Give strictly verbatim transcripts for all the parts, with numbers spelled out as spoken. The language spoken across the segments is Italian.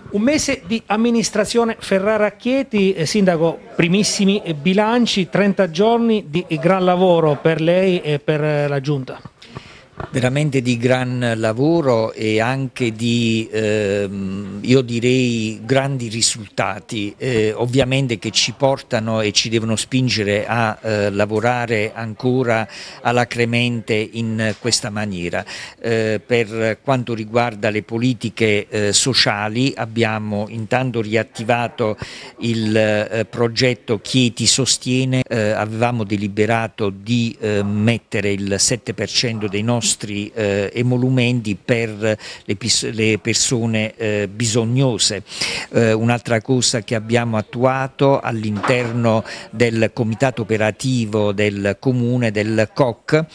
Un mese di amministrazione Ferrara-Chieti, eh, Sindaco, primissimi bilanci, trenta giorni di gran lavoro per lei e per la Giunta. Veramente di gran lavoro e anche di, ehm, io direi, grandi risultati, eh, ovviamente che ci portano e ci devono spingere a eh, lavorare ancora alacremente in questa maniera. Eh, per quanto riguarda le politiche eh, sociali abbiamo intanto riattivato il eh, progetto Chieti Sostiene, eh, avevamo deliberato di eh, mettere il sette per cento dei nostri nostri eh, emolumenti per le, le persone eh, bisognose. Eh, un'altra cosa che abbiamo attuato all'interno del comitato operativo del comune, del C O C,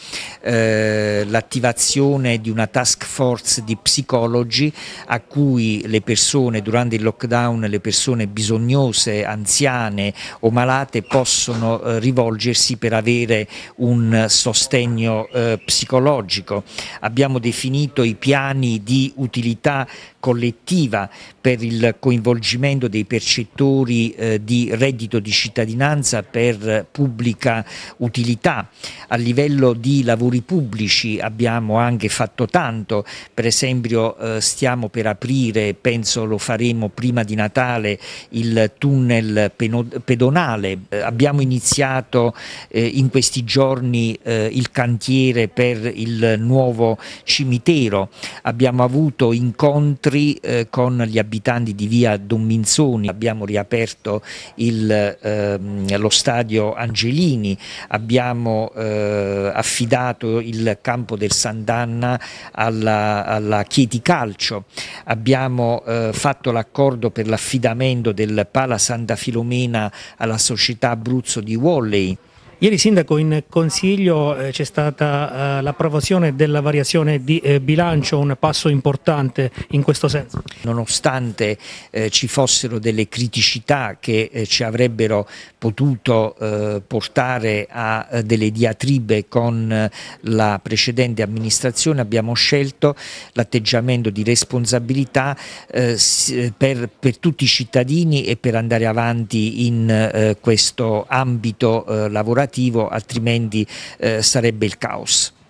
eh, l'attivazione di una task force di psicologi a cui le persone durante il lockdown, le persone bisognose, anziane o malate possono eh, rivolgersi per avere un sostegno eh, psicologico. Abbiamo definito i piani di utilità collettiva per il coinvolgimento dei percettori eh, di reddito di cittadinanza per pubblica utilità. A livello di lavori pubblici abbiamo anche fatto tanto, per esempio eh, stiamo per aprire, penso lo faremo prima di Natale, il tunnel pedonale. Eh, abbiamo iniziato eh, in questi giorni eh, il cantiere per il nuovo cimitero, abbiamo avuto incontri eh, con gli abitanti di via Don Minzoni, abbiamo riaperto il, ehm, lo stadio Angelini, abbiamo eh, affidato il campo del Sant'Anna alla, alla Chieti Calcio, abbiamo eh, fatto l'accordo per l'affidamento del Pala Santa Filomena alla società Abruzzo di Volley. Ieri, Sindaco, in Consiglio eh, c'è stata eh, l'approvazione della variazione di eh, bilancio, un passo importante in questo senso. Nonostante eh, ci fossero delle criticità che eh, ci avrebbero potuto eh, portare a eh, delle diatribe con eh, la precedente amministrazione, abbiamo scelto l'atteggiamento di responsabilità eh, per, per tutti i cittadini e per andare avanti in eh, questo ambito eh, lavorativo, altrimenti eh, sarebbe il caos.